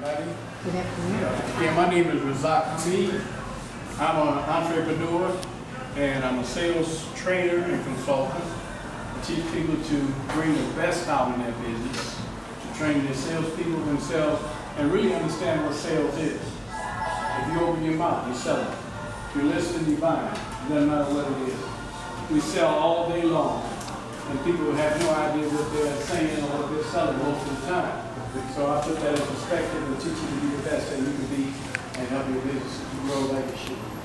everybody. Good afternoon. Yeah, my name is Razzaq. I'm an entrepreneur and I'm a sales trainer and consultant. I teach people to bring the best out in their business, to train their salespeople themselves and really understand what sales is. If you open your mouth, you sell it. If you're listening, you buy it. It doesn't matter what it is. We sell all day long, and people have no idea what they're saying or what they're selling most of the time. So I put that in perspective and teach you to be the best that you can be and help your business to grow like it should.